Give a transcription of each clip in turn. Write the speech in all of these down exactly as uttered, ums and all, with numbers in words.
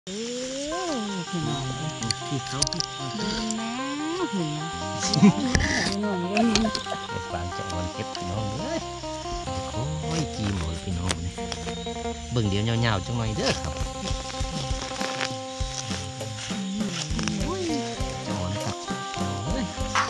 เออพี่น้องพี่เขาพี่เขาเห็นไหมเห็นไหมพี่น้องเล่นเก็บฟางจะอ่อนเก็บพี่น้องเลยโอ้ยจีหมดพี่น้องนี่เบิ่งเดี๋ยวยาวๆจังหน่อยเด้อครับจะอ่อนครับเฮ้ย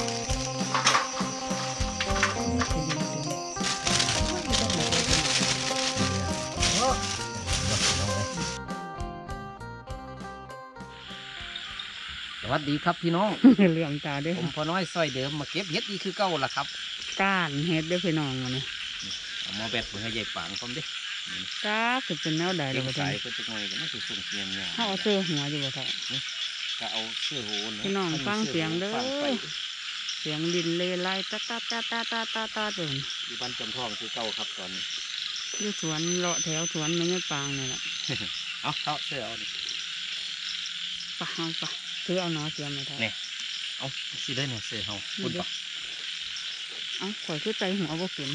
สวัสดีครับพี่น้องเหลืองตาด้วยผมพอน้อยซอยเดิมมาเก็บเห็ดอีคือเก่าล่ะครับก้านเห็ดด้วยพี่น้องมาเนี่ยเอามาแบดเพื่อให้ใหญ่ปังผมดิก้าคือเป็นแนวใดเลยใส่เพื่อจะง่ายก็น่าจะส่งเสียงเนี่ยเขาเอาเสื้อหัวอยู่บ่ท่านก็เอาเสื้อหูพี่น้องฟังเสียงเด้อเสียงดินเลไลตาตาตาตาตาตาตาตื่นอยู่บ้านจำทองคือเก่าครับตอนนี้อยู่สวนเลาะแถวสวนไม่ใช่ปางนี่แหละเอาเขาเสื้อเอาดิปะเอาปะซื้อเอาหนอเสียมมาท่านเนี่ยเอาสิได้เนี่ยเสื้อเขาพูดปะเอาข่อยขึ้นใจหัวบ่ขึ้น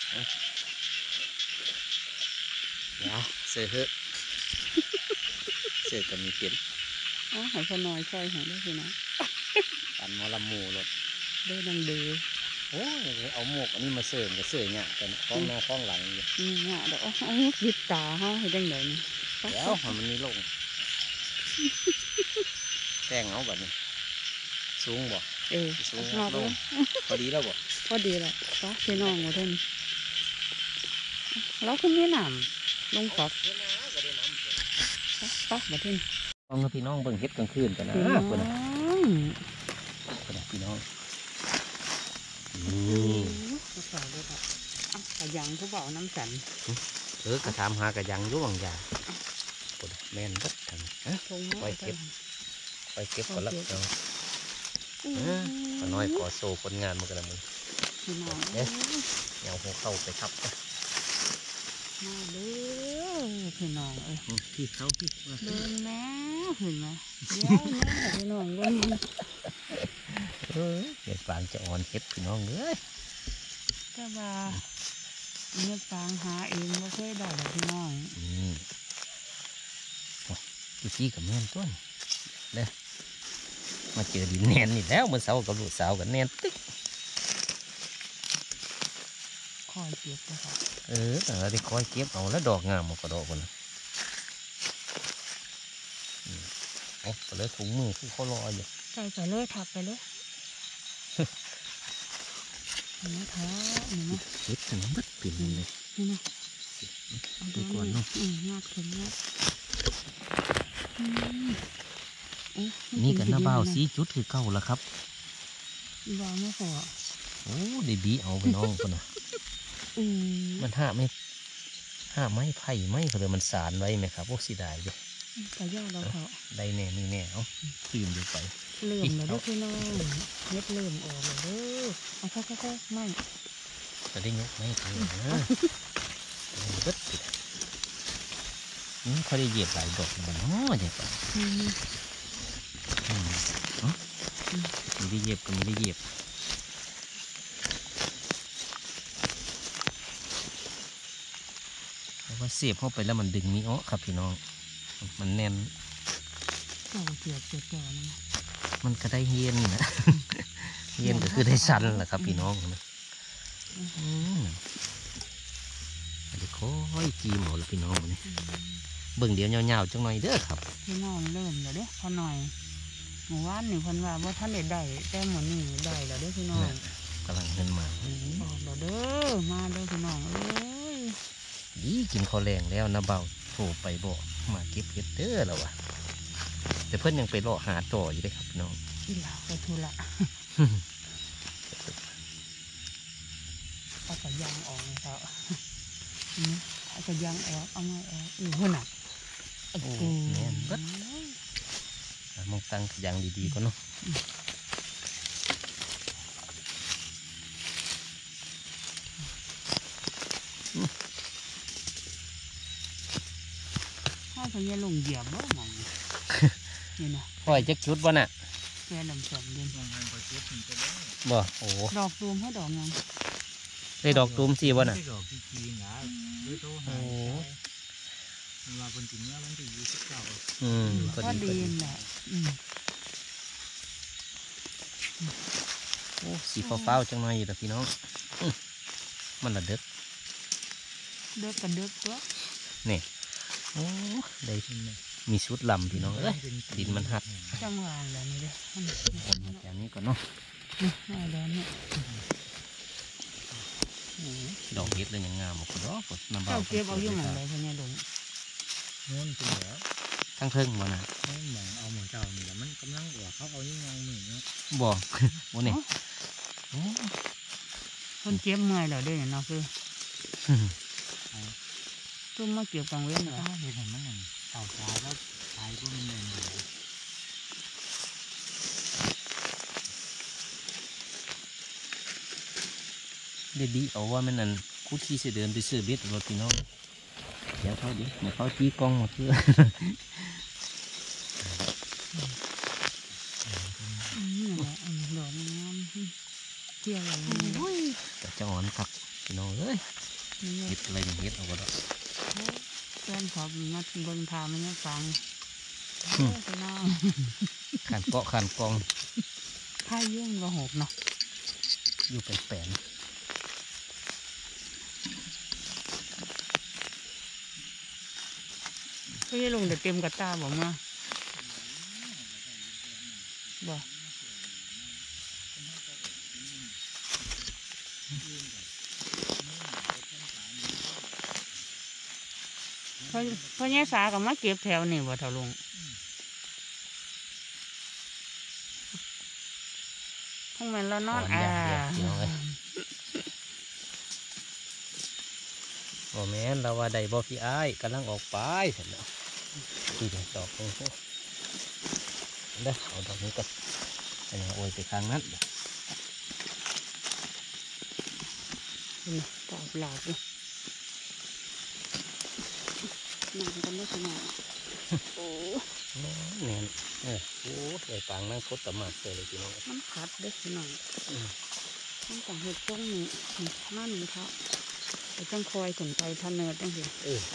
เดี๋ยวเสือเหอะเสือกับมีเปลี่ยนอ๋อหอยพน้อยใช่หอยได้สินะปั่นมอลำมูรถได้ดังเดือโอ้ยเอาหมวกอันนี้มาเสือกับเสือเนี่ยแต่คล้องหน้าคล้องหลังอยู่นี่เนี่ยเดี๋ยวเอายิบตาเขาให้ดังเดือนี่แล้วมันนี่ลงแจ้งเอาแบบนี้สูงบ่เออสูงลงพอดีแล้วบ่พอดีแล้วก็พี่น้องหมดท่านเราขึ้นนี่น้ำลงปักปักมาทิ้งน้องพี่น้องเบิ่งเฮ็ดกลางคืนกันนะคนน่ะคนน่ะพี่น้องนี่กระสอบด้วยครับกระยังเขาบอกน้ำสันเออกระทำหากระยังยุ่งยาคนแม่นบัดทันไปเก็บไปเก็บก่อนละเนาะน้อยก่อโซ่คนงานมันกันละมึงเนี่ยเอาหัวเข้าไปทับมาเด้อพี่น้องเอ้ยพี่เขาพี่เดินแม่เห็นไหมเดี๋ยวแม่พี่น้องเว้ยเออเห็ดฟางจะอ่อนเห็ดพี่น้องเลยแต่ว่าเห็ดฟางหาเองไม่เคยได้หรอกพี่น้องอืมดูจี้กับแม่นต้นเด้อมาเจอดินแน่นนี่แล้วเมื่อเช้ากับลูกสาวกันแน่นตึ๊กคอยเก็บนะครับเออแต่เราได้คอยเก็บเอาแล้วดอกงามมันก็ดอกคนนะเอาไปเลยถุงมือคือเขารออยู่ใส่ไปเลยถักไปเลยนี่นะท้อนี่นะเก็บถึงบัดปิ่นเลยนี่นะดูก่อนเนาะงาดถึงงาดนี่กันน้าเบาสีจุดคือเก่าแล้วครับเบาไม่พอโอ้ดีบีเอาไปน้องคนนะมันห้าไม่ห้าไม้ไผ่ไม้เขาเลยมันสารไว้ไหมครับพวกสีได้ด้วยแต่ย่อเราเขาได้แน่นี่แน่เอาตื่นดูไปเลื่อมเลยด้วยพี่น้องเม็ดเลื่อมออกเลยเด้อเอาค่อยๆไม่จะได้ยกไม่ถึงนะเบิดติดนี่เขาได้เหยียบหลายดอกมันน้อยอย่างไรไม่ได้เหยียบก็ไม่ได้เหยียบเพราะว่าเสียบเข้าไปแล้วมันดึงนี้อ๋อครับพี่น้องมันแน่นเกี่ยวเกี่ยวเกี่ยวเกี่ยวนี่มันก็ได้เย็นนะเย็นก็คือได้ชันแหละครับพี่น้องนะอันนี้ค่อยจีหมดแล้วพี่น้องนี่เบิ่งเดี๋ยวยาวๆจังหน่อยเด้อครับพี่น้องเริ่มแล้วเด้อพอหน่อยหมู่บ้านหนึ่งคนว่าว่าท่านได้ได้แต่หมดนี่ได้แล้วเด้อพี่น้องกำลังเงินมาออกแล้วเด้อมาเด้อพี่น้องเอ้ยดีกินข้าวแรงแล้วนะเบาโผล่ไปบ่มาเก็บเห็ดเด้อแล้ววะแต่เพื่อนยังไปรอหาต่ออยู่เลยครับพี่น้องอีหลาไปทุละเอากระยางออกนะครับเอากระยางออกเอาไม้ออกอือหุ่นอ่ะโอ้แน่นบัดมองตั้งกระยางดีๆก็เนาะพ่อพญาลงเหยียบบ่มองนี่นะพ่อยจะจุดบ่น่ะแกลำสองเดือนบ่โอ้ดอกตูมให้ดอกงามได้ดอกตูมสีบ่น่ะโอ้มาเป็นถึงเมื่อวันที่ยี่สิบเก้าอืมก็ดีแหละโอ้สีฟ้าๆจังหน่อยอยู่แต่พี่น้องมันละเด็กเด็กกันเด็กตัวนี่โอ้ได้มีชุดลำพี่น้องเอ้ยดินมันหัดจังหวะแล้วนี่เด้อแถวนี้ก่อนเนาะนี่แดนเนี่ยดอกเห็ดเลยยังงามหมดดอกน้ำเบาเจ้าเก็บเอาอยู่ไหนเลยพ่อเนี่ยลุงนู้นเป็นแล้วทั้งเทิงบ่นะไม่เหมือนเอาเหมือนเก่านี่แหละมันกำลังหัวเขาเอายิ่งงงเหมือนเนาะบ่บ่เนี่ยคนเก็บเมื่อยแล้วเด้เนาะคือตุ้มมาเก็บกังเว้นเหรอเห็นเห็นมันอย่างเต่าช้าแล้วช้าก็มันเดินเลยเด็ดดีเอาว่ามันนั่นคุดที่เสเดินไปซื้อเบ็ดรถพี่น้องเดี๋ยวเขาดิเดี๋ยวเขาจี้กล้องหมดเพื่อดอกงามเที่ยวอะไรแต่จะอ่อนครับพี่น้องเอ้ยเห็ดอะไรอย่างเห็ดเอาก็ได้เพื่อนขอบมาบนพามันยังฟังพี่น้องขันเกาะขันกองถ้าเยื่อก็หกเนาะอยู่เป็นแปนพี่ลงเดี๋ยวเต็มกระตาบอกมาบอกพอพอแย่สากับมาเก็บแถวนี่บ่เท่าลงทั้งมันแล้วนอนอ่าโอ้แม่นเราว่าใดบ่พี่อ้ายกำลังออกไปเห็นแล้วที่เดี๋ยวดอกตรงนี้เด้อเอาดอกนี้ก็อันนี้โอยไปข้างนั้นนี่ตอบหลาบเลยนอนกันไม่สนองโอ้เนี่ยเออโอ้ใส่ปางนั่งคดตะมาเสเลยพี่น้องมันขัดเด้อพี่น้องมันต้องเห็ดตรงนี้นั่นเขาไปจังคอยสนใจทันเนิร์ดจังสิเออ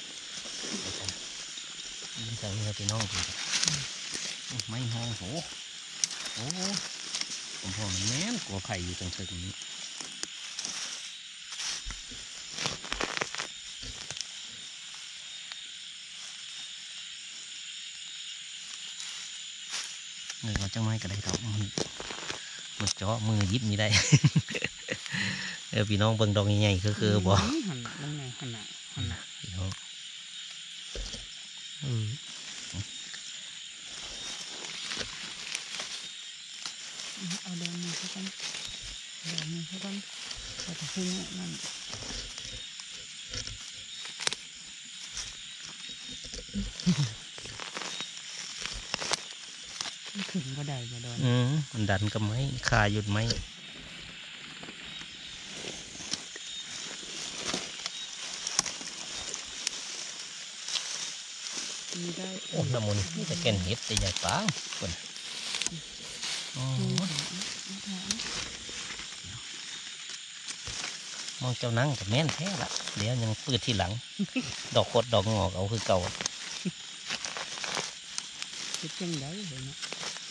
นี่ใส่เนื้อพี่น้องพี่ไม่ห้องโหโอ้ผมพอมันแม่นกลัวไข่อยู่ตรงเชิงนี้เงินก็จังไม่ก็ได้ครับมันมันเจาะมือยิบมีได้เออพี่น้องเบิ่งดอกใหญ่ๆคือคือบ่หันหน้าหันหน้าหันหน้าหันหน้าพี่น้องอือเอาเดินมือเข้ากันเดินมือเข้ากันแต่ถ้าพึ่งนั่นขึ้นก็ได้ก็โดนอืมมันดันก็ไม่คาหยุดไม่โอ้ละมุนนี่จะแก่นเห็ดแต่ใหญ่ปังคนมองเจ้านั่งกับแม่นแท้ละเดี๋ยวยังปืดที่หลังดอกโคดดอกงอกเอาคือเก่าจังได้เลยนะ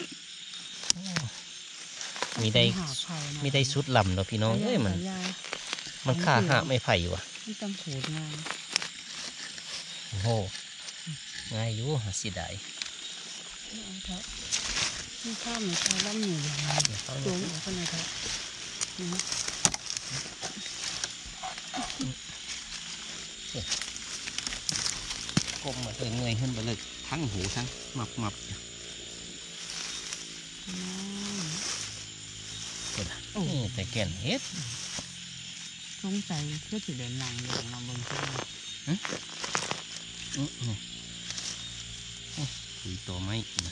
มีได้มีได้สุดลำเนาะพี่น้องเอ้ยมันมันฆ่าหาไม่ไผ่อยู่อ่ะมันต้องขูดงานโอ้โหง่ายอยู่สิได้นี่ข้ามใช้ล้ำหนึ่งตัวหนูคนไหนครับกลมมาเลยเงยขึ้นไปเลยทั้งหูทั้งมับมับนี่แต่แก่นเฮ็ดสงสัยเพื่อถือเดินหลังอยู่ของเราบนเครื่องอือนี่คุยตัวไม้นะ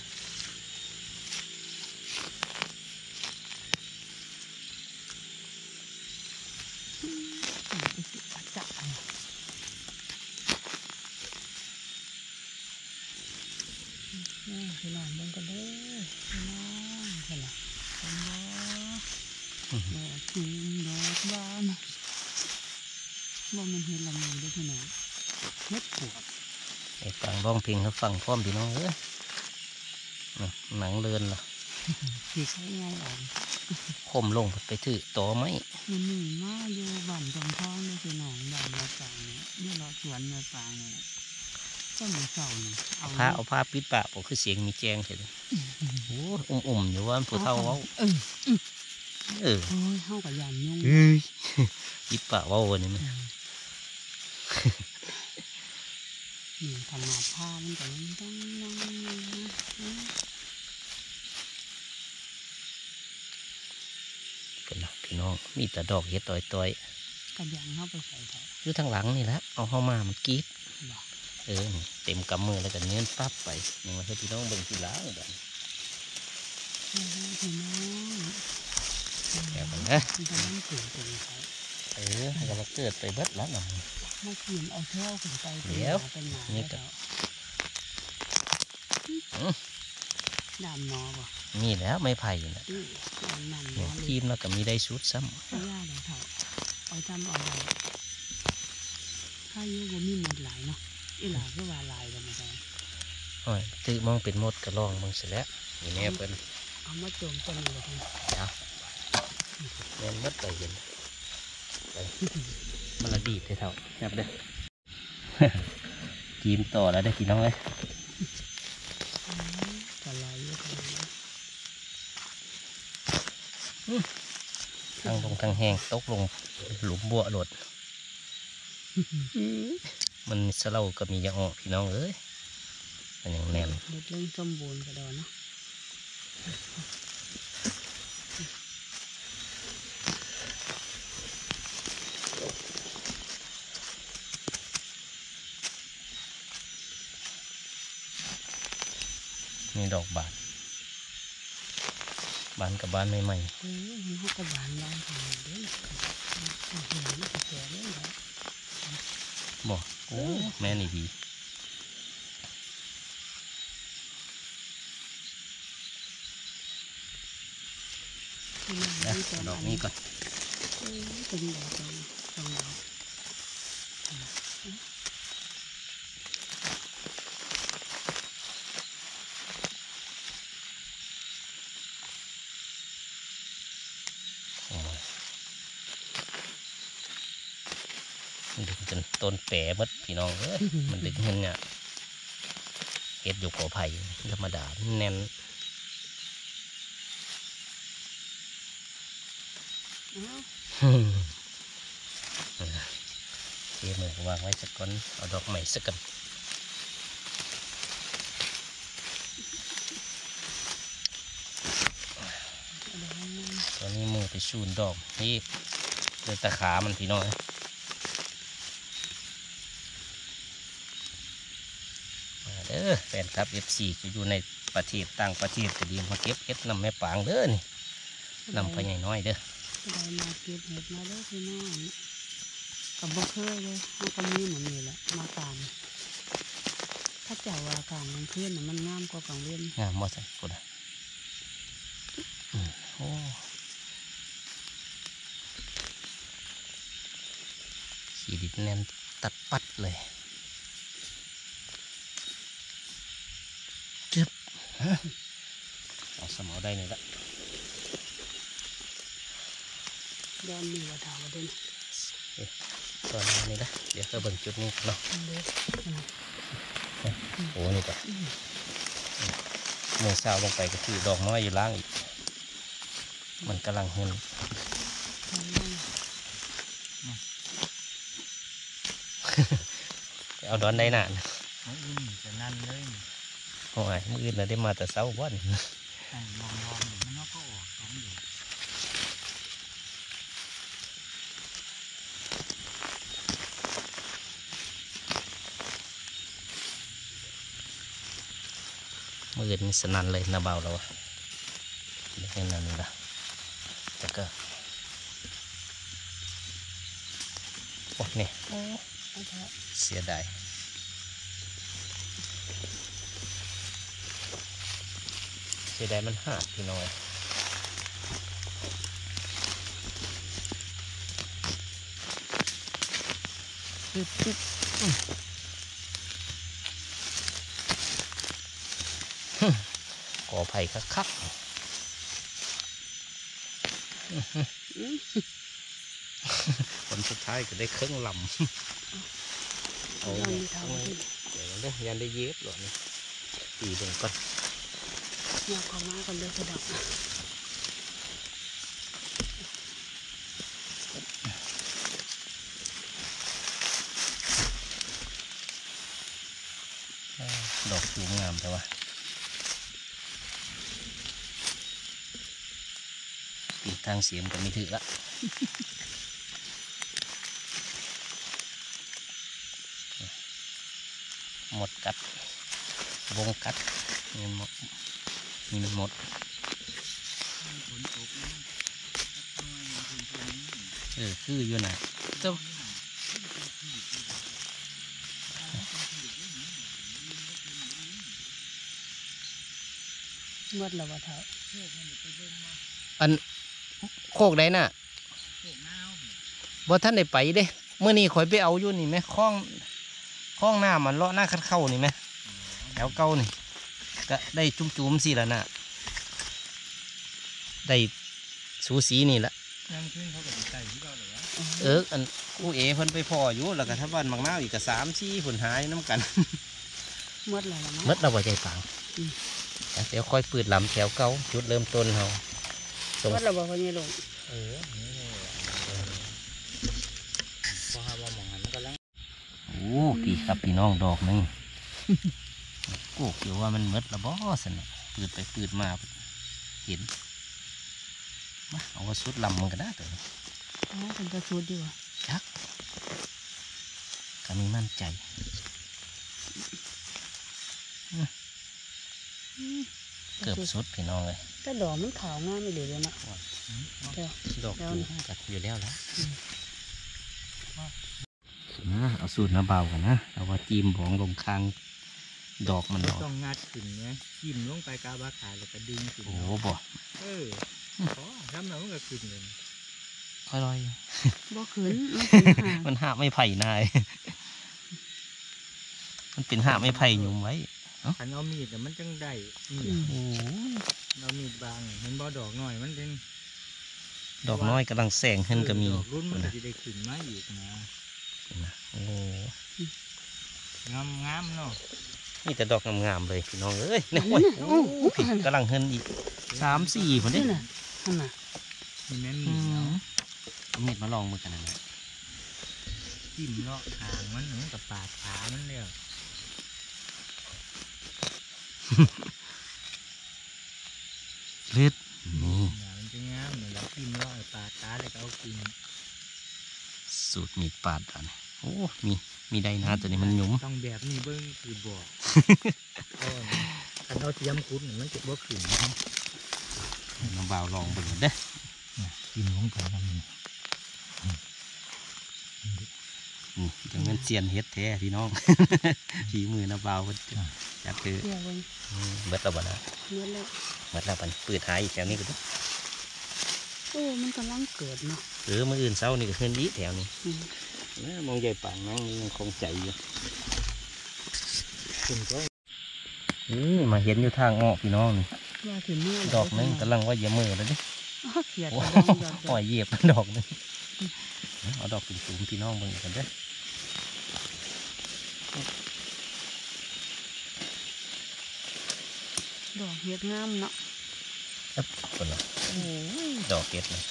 พี่น้องเบิ่งกันเด้อพี่น้องเห็นไหมเห็นบ่ดอกจูมดอกบานบ่มันเห็นลำมือด้วยพี่น้องเม็ดปวดไอ้ฟังร้องเพลงเขาฟังพร้อมพี่น้องเอ้ยหนังเลินล่ะพี่ใช้ไงอ่อนคมลงไปถือต่อไหมมันหนีมาอยู่บ้านจงท้องเลยพี่น้องบ้านเราปางเนี่ยอยู่รอสวนเราปางเนี่ยก็มีเสาเนี่ยเอาผ้าเอาผ้าปิดปากบอกคือเสียงมีแจ้งเฉยโอ้อุ่มๆอยู่ว่าผู้เฒ่าเว้าเออเออโอ้ยเข้ากับยานยุ่งปิดปากเว้านี่มั้ยนี่ขนาดผ้ามันก็ยังต้องนั่งนะเป็นนะพี่น้องมีแต่ดอกเห็ดต่อยๆกันยังเข้าไปใส่เถอะอยู่ทางหลังนี่แหละเอาเข้ามามันกีดเออเต็มกำมือแล้วก็เนื้อปั๊บไปนี่มาให้พี่น้องเบิ่งทีหลังแบบพี่น้องแกมันนะมันก็ต้องเกิดตรงนี้เออให้กำลังเกิดไปเบิดแล้วหน่อยมากินเอาเท้าขึ้นไปเดี๋ยวนี่ก็ดำนอบ่มีแล้วไม่ไผ่นะเนี่ยทีมแล้วก็มีได้ชุดซ้ำเอาย่าเดี๋ยวเถอะเอาจำเอาไว้ถ้ายุบมีหมดหลายเนาะอีหลาก็ว่าลายกันมาได้โอ้ยตื้อมองเป็นมดกระลองมึงเสร็จแล้วนี่แม่เป็นเอามาโจมต้นเลยทีเดี๋ยวแม่มดไปเห็นไปมันละดีดเท่าแบบเด้อทีมต่อแล้วได้พี่น้องเลยทางลงทางแห้งตกลงหลุมบัวหลดมันสะเลาก็มีอย่างออกพี่น้องเอ้ยมันอย่างแน่นเด็ดเล่นสมบูรณ์กระดอนเนาะมีดอกบานบานกับบานใหม่ๆเออมันเขากับบานบานทางเด้อเห็นมันก็แก่เลยเหรอบอกโอ้แม่นี่ดีนะดอกนี้ก่อนเป็นดอกสองดอกดึงจนต้นแปะมัดพี่น้องเอ้ยมันดึงเงินเนี่ยเก็บอยู่กอไผ่ธรรมดาแน่นเก็บมือวางไว้สักก้อนเอาดอกใหม่สักกันตอนนี้มือไปชูนดอกนี่เลยตะขามันพี่น้องเด้อแฟนครับ เอฟ ซี จะอยู่ในประเทศต่างประเทศจะดีมาเก็บเห็ดนำแม่ปางเด้อนี่นำไปใหญ่น้อยเด้อได้มาเก็บเห็ดมาเด้อพี่น้องกับบ่เคยเลยมันก็มีเหมือนนี่แหละมาการถ้าเจ้าว่าการมันขึ้นมันงามกว่ากลางเว้นงามมอสันกูนะโอ้สีดิบแน่นตัดปัดเลยจึ๊บเอาสมอได้เลยละย้อนมีว่าถาวด้วยตอนนี้นะเดี๋ยวเราเบิ่งจุดนี้เนาะโอ้นี่ก่อนเมื่อเช้าลงไปก็คือดอกน้อยอยู่ล่างอีกมันกำลังเห็นเอาดอนได้นานมืออื่นจะนั่นเลยโอ้ยมืออื่นเราได้มาแต่เช้าวันมองมองมันก็ออกสองเดือนมืออื่นสนั่นเลยนาเบาเราเห็นนั่นนะแต่ก็โอ้เนี่ยเสียดายเสียดายมันหาดพี่น้อยขอไผ่คักๆผลสุดท้ายก็ได้เครื่องลำเอาเดี๋ยวได้ยันได้เย็บหรอนี่ตีเบิ่งก่อนอยากขอมากันเลยกระดับดอกสูงงามแต่ว่าปีทางเสียมก็ไม่ถือละหมดกัดวงกัดนี่หมดนี่มันหมดเออคืออยู่นะเจ้าเมื่อละวะเท้าอันโคกได้น่ะบ่ท่านได้ไปเด้เมื่อนี้ข่อยไปเอาอยู่นี่ไหมคล้องคล้องหน้ามันเลาะหน้าคัดเข้านี่ไหมแถวเก่านี่ก็ได้จุ่มๆสิละน่ะได้สูสีนี่ละเอออันคู่เอเพิ่นไปพ่ออยู่แล้วก็ถ้าบ้านบางน้าวอีกก็สามสี่ผลหายน้ำกันเมื่อละละมั้งมัดเราบ่ใจฝังเดี๋ยวค่อยปืดลำแถวเก่าจุดเริ่มต้นเราเมื่อละบ่พอนี่ลงเออพอหาว่ามองหันก็ลังโอ้พี่ครับพี่น้องดอกหนึ่งโอ้เกี่ยวว่ามันมัดละบ่สนะปืดไปปืดมาเห็นมาเอาว่าสุดลำมันก็ได้แต่อ๋อเป็นตะชุดดีกว่าชักก็มีมั่นใจเกือบสุดพี่น้องเลยแต่ดอกมันขาวงามไม่เหลือเลยนะเดี๋ยวดอกอยู่กัดอยู่แล้วแล้วนะเอาสูตรน้ำเบากันนะเอาว่าจีมบองลงคางดอกมันดอกต้องงัดขึ้นไงจิ้มลงไปกาบาขาแล้วก็ดึงขึ้นโอ้บ่เออขอทำแล้วมันก็ขึ้นเลยค่อยลอยบ่ขืนมันหาไม่ไผ่นาย มันเป็นหาไม่ไผ่หยุ่มไว้ขันเอามีดแต่มันจังได้นี่โอ้เอามีดบางมันบ่ดอกหน่อยมันเป็นดอกน้อยกำลังแสงขึ้นก็มีดอกรุ่นมันก็จะได้ขึ้นมาอีกนะโอ้งามงามเนาะนี่แต่ดอกงามๆเลยพี่น้องเอ้ยเนี่ยโอ้ยโอ้ผิดกำลังเฮินอีกสามสี่คนนี้นี่น่ะนั่นน่ะมีแม่นอืมีมเนาะเอามีดมาลองมือกันนะจิ้มเลาะหางมันมันกับปาดขามันเลยเลือดนี่มันจะงามเหมือนเราจิ้มเลาะปาดขาแล้วก็เอากินสูตรมีดปาดอันโอ้มีมีได้นะตัวนี้มันหยุ่มต้องแบบนี้เบิ้งคือบอกขันเอาเทียมคุดมันจะบ่ขึ้นนะครับน้ำเบาลองเบิ่งเด้อจิ้มลงไปทำนี่นี่จังเงินเซียนเฮ็ดแท้พี่น้อง ฝีมือน้ำเบาเพิ่นจัดคือเดี๋ยวเว้ยเบิดแล้วบ่นะเมื่อแล้วเบิดแล้วปันปืดหายอีกแถวนี้ก็ได้โอ้มันกำลังเกิดเนาะหรือมื้ออื่นเช้านี่ก็เฮินอีกแถวนี้อืมเอ้อมองใหญ่ปังนั่งนี่ยังคงใจอยู่ขึ้นก็นี่มาเห็นอยู่ทางออกพี่น้องนี่ว่าถึงเมื่อดอกหนึงกำลังว่าอย่ามือเลยดิอ๋อเขียดโอ้กระดองดอกหอยเหยียบดอกหนึงเอาดอกสูงๆพี่น้องเบิ่งกันเด้อดอกเห็ดงามเนาะอ๊บคนละดอกเก็ดนะ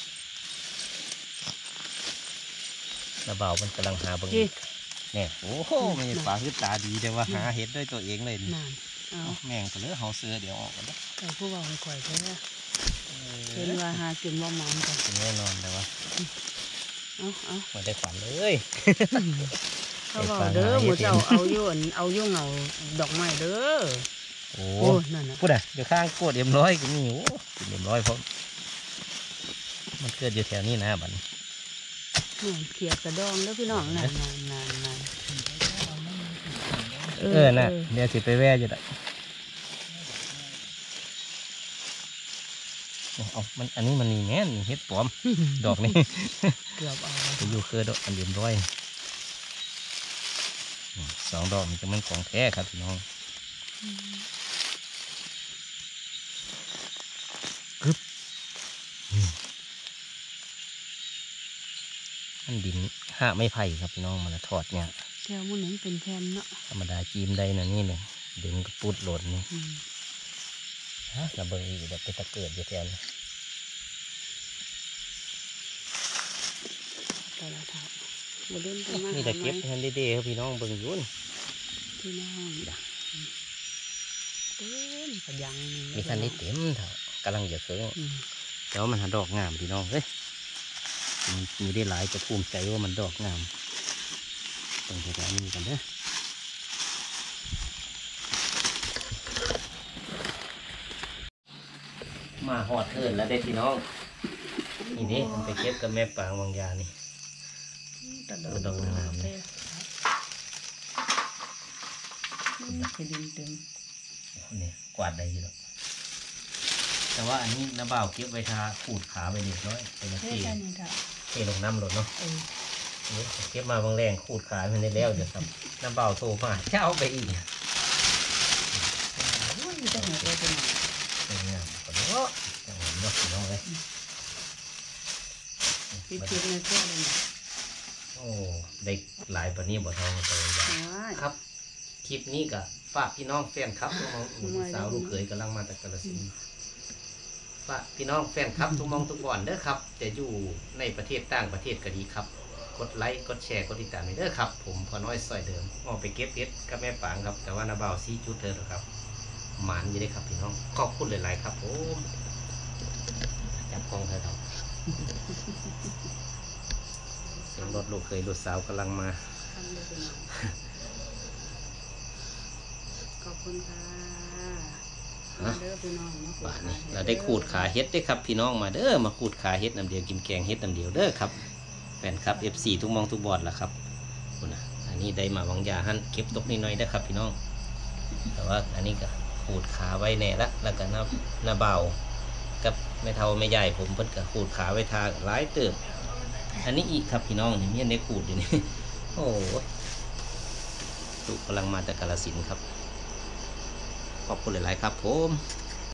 น้าเบามันกำลังหาเบิ่งจีเนี่ยโอ้โหไม่ใช่ปลาคือตาดีแต่ว่าหาเห็ดด้วยตัวเองเลยนี่นานเอาเอาแม่งไปเลยเฮาเสือเดี๋ยวออกกันเด้อใส่ผู้เบาให้ข่อยใช่ไหมเอเห็นอว่าหากินบ่มันกันแน่นอนแต่ว่าเอาเอาไม่ได้ฝันเลยเขาบอกเด้อหมูเจ้าเอาอยู่อันเอาอยู่เงาดอกไม้เด้อโอ้โอ้นั่นน่ะพูดอ่ะเดี๋ยวข้างโกดเอ็มร้อยก็มีโอ้กินเอ็มร้อยเพราะมันเกิดอยู่แถวนี้นะบัดนี้นี่เขียดกระดองเด้อพี่น้องนั่นนั่นนั่นนั่นเออน่ะเดี๋ยวสิไปแว่อยู่ได้เอามันอันนี้มันนี่แม่นเฮ็ดปลอมดอกนี่เกือบเอาไปอยู่คือดอกอันเอ็มร้อยสองดอกมันจะมันของแท้ครับพี่น้องมันดินห้าไม่ไผ่ครับพี่น้องมันถอดเนี่ยแถวมันหนึ่งเป็นแผ่นเนาะธรรมดาจีมได้นะนี่เนี่ยดึงกระปุดหล่นนี่ฮะระเบิดอีกแบบเป็นตะเกียบอยู่แทนแต่ละเท้าบ่เล่นกันมานี่แต่เก็บทันเด้ๆครับพี่น้องเบิ่งยุ่นพี่น้องเต็มกระยังมีทันได้เต็มเถอะกำลังจะเคิงแต่ว่ามันหาดอกงามพี่น้องเฮ้ยมีได้หลายจะภูมิใจว่ามันดอกงามต้องไปแบบนี้กันเด้อมาหอดเทินแล้วได้พี่น้องนี่นี่มันไปเก็บกับแม่ปางวังยานี่ดอกงามนี่จะดินเต็มนี่กวาดได้อยู่แล้วแต่ว่าอันนี้น้าบ่าวเก็บไว้ทาขูดขาไปเรียบร้อยเป็นนาทีเทลงน้ำหลดเนาะนี่เก็บมาบางแรงขูดขาไปได้แล้วเดี๋ยวครับน้าบ่าวโทรมาเจ้าไปอีกจะหาตัวเป็นเป็นงามกว่าเนาะจังหวะเนาะพี่น้องเลยพิพิธในเพื่อเลยโอ้ได้หลายปนี้บ่ทองตัวอย่างครับคลิปนี้ก็ฝากพี่น้องแฟนครับทุกมองลูกสาวลูกเขยกำลังมาจากกาฬสินธุ์ฝากพี่น้องแฟนครับทุกมองทุกบ่อนเด้อครับจะอยู่ในประเทศต่างประเทศก็ดีครับกดไลค์กดแชร์กดติดตามเด้อครับผมพอน้อยซอยเดิมออกไปเก็บเห็ดกับแม่ปางครับแต่ว่านาบ่าวซีจุดเธอหรอครับหมานอยู่ได้ครับพี่น้องขอบคุณหลายๆครับผมจับกล้องเธอเถอะเสียงรถลูกเคยรถสาวกำลังมาขอบคุณค่ะเด้อพี่น้องป่านนี้เราได้ขูดขาเฮ็ดได้ครับพี่น้องมาเด้อมาขูดขาเฮ็ดน้ำเดียวกินแกงเฮ็ดน้ำเดียวเด้อครับแฟนครับ เอฟ ซี ทุกมองทุกบอดล่ะครับคุณนะอันนี้ได้มาวังยาหันเก็บตกนิดหน่อยได้ครับพี่น้องแต่ว่าอันนี้ก็ขูดขาไว้แน่ละแล้วก็น้าน้าเบากับแม่เฒ่าแม่ใหญ่ผมเพิ่นก็ขูดขาไว้ทาหลายเติบอันนี้อีกครับพี่น้องนี่มีอันได้ขูดอยู่นี่ โอ้ลูกกำลังมาจากกาฬสินธุ์ครับขอบคุณหลายๆครับผม